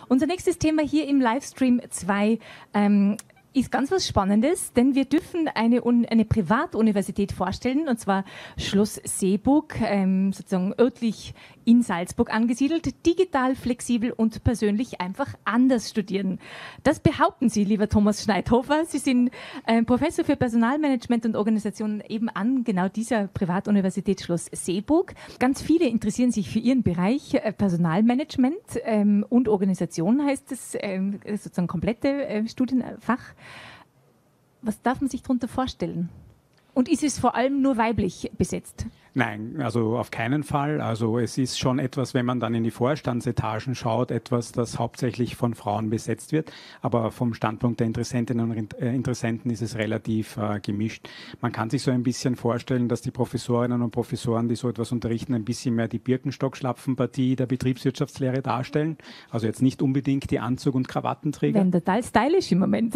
Unser nächstes Thema hier im Livestream 2 ist ganz was Spannendes, denn wir dürfen eine Privatuniversität vorstellen, und zwar Schloss Seeburg, sozusagen örtlich in Salzburg angesiedelt, digital, flexibel und persönlich einfach anders studieren. Das behaupten Sie, lieber Thomas Schneidhofer. Sie sind Professor für Personalmanagement und Organisation eben an genau dieser Privatuniversität Schloss Seeburg. Ganz viele interessieren sich für Ihren Bereich Personalmanagement und Organisation, heißt es, sozusagen komplette Studienfach. Was darf man sich darunter vorstellen? Und ist es vor allem nur weiblich besetzt? Nein, also auf keinen Fall. Also es ist schon etwas, wenn man dann in die Vorstandsetagen schaut, etwas, das hauptsächlich von Frauen besetzt wird. Aber vom Standpunkt der Interessentinnen und Interessenten ist es relativ gemischt. Man kann sich so ein bisschen vorstellen, dass die Professorinnen und Professoren, die so etwas unterrichten, ein bisschen mehr die Birkenstock-Schlapfenpartie der Betriebswirtschaftslehre darstellen. Also jetzt nicht unbedingt die Anzug- und Krawattenträger. Werden total stylisch im Moment.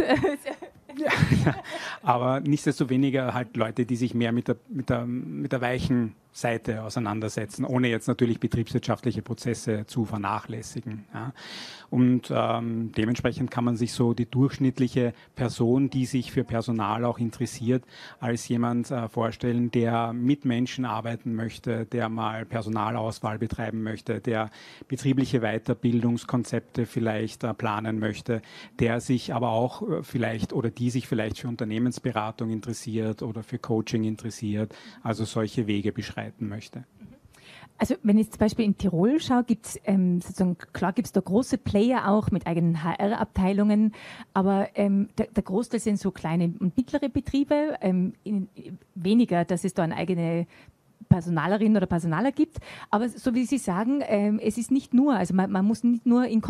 Ja, aber nichtsdestoweniger halt Leute, die sich mehr mit der weichen Seite auseinandersetzen, ohne jetzt natürlich betriebswirtschaftliche Prozesse zu vernachlässigen. Ja. Und dementsprechend kann man sich so die durchschnittliche Person, die sich für Personal auch interessiert, als jemand vorstellen, der mit Menschen arbeiten möchte, der mal Personalauswahl betreiben möchte, der betriebliche Weiterbildungskonzepte vielleicht planen möchte, der sich aber auch vielleicht oder die sich vielleicht für Unternehmensberatung interessiert oder für Coaching interessiert, also solche Wege beschreiben möchte. Also wenn ich zum Beispiel in Tirol schaue, gibt's sozusagen, klar gibt es da große Player auch mit eigenen HR-Abteilungen, aber der Großteil sind so kleine und mittlere Betriebe, weniger, dass es da eine eigene Personalerin oder Personaler gibt, aber so wie Sie sagen, es ist nicht nur, also man muss nicht nur in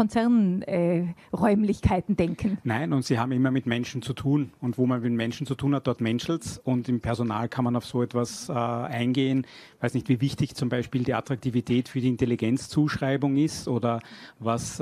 Konzernräumlichkeiten denken. Nein, und Sie haben immer mit Menschen zu tun, und wo man mit Menschen zu tun hat, dort menschelt's, und im Personal kann man auf so etwas eingehen. Ich weiß nicht, wie wichtig zum Beispiel die Attraktivität für die Intelligenzzuschreibung ist oder was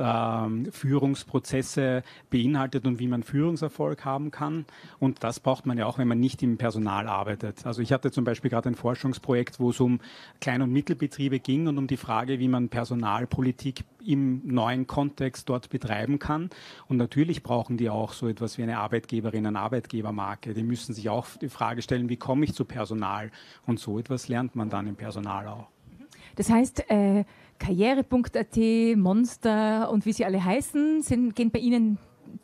Führungsprozesse beinhaltet und wie man Führungserfolg haben kann, und das braucht man ja auch, wenn man nicht im Personal arbeitet. Also ich hatte zum Beispiel gerade ein Forschungsprojekt, wo es um Klein- und Mittelbetriebe ging und um die Frage, wie man Personalpolitik im neuen Kontext dort betreiben kann. Und natürlich brauchen die auch so etwas wie eine Arbeitgeberin, eine Arbeitgebermarke. Die müssen sich auch die Frage stellen, wie komme ich zu Personal? Und so etwas lernt man dann im Personal auch. Das heißt, Karriere.at, Monster und wie sie alle heißen, gehen bei Ihnen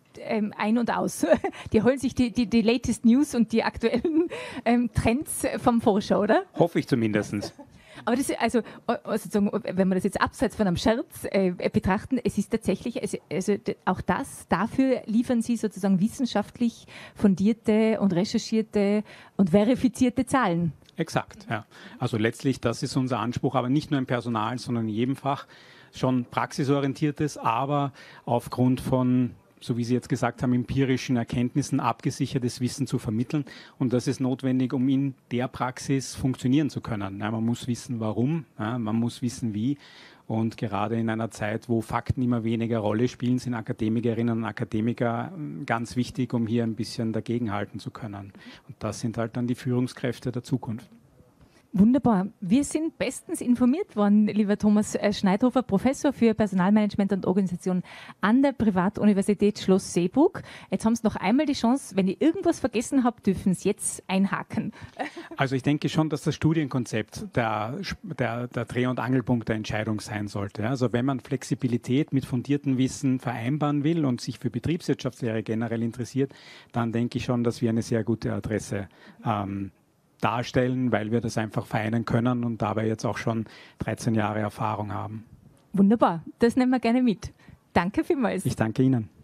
ein und aus. Die holen sich die latest News und die aktuellen Trends vom Forscher, oder? Hoffe ich zumindest. Aber das, also sozusagen, wenn wir das jetzt abseits von einem Scherz betrachten, es ist tatsächlich, also auch dafür liefern Sie sozusagen wissenschaftlich fundierte und recherchierte und verifizierte Zahlen. Exakt, ja. Also letztlich, das ist unser Anspruch, aber nicht nur im Personal, sondern in jedem Fach. Schon praxisorientiertes, aber aufgrund von, so wie Sie jetzt gesagt haben, empirischen Erkenntnissen abgesichertes Wissen zu vermitteln. Und das ist notwendig, um in der Praxis funktionieren zu können. Ja, man muss wissen, warum, ja, man muss wissen, wie. Und gerade in einer Zeit, wo Fakten immer weniger Rolle spielen, sind Akademikerinnen und Akademiker ganz wichtig, um hier ein bisschen dagegenhalten zu können. Und das sind halt dann die Führungskräfte der Zukunft. Wunderbar. Wir sind bestens informiert worden, lieber Thomas Schneidhofer, Professor für Personalmanagement und Organisation an der Privatuniversität Schloss Seeburg. Jetzt haben Sie noch einmal die Chance, wenn ihr irgendwas vergessen habt, dürfen Sie jetzt einhaken. Also ich denke schon, dass das Studienkonzept der Dreh- und Angelpunkt der Entscheidung sein sollte. Also wenn man Flexibilität mit fundiertem Wissen vereinbaren will und sich für Betriebswirtschaftslehre generell interessiert, dann denke ich schon, dass wir eine sehr gute Adresse darstellen, weil wir das einfach vereinen können und dabei jetzt auch schon 13 Jahre Erfahrung haben. Wunderbar, das nehmen wir gerne mit. Danke vielmals. Ich danke Ihnen.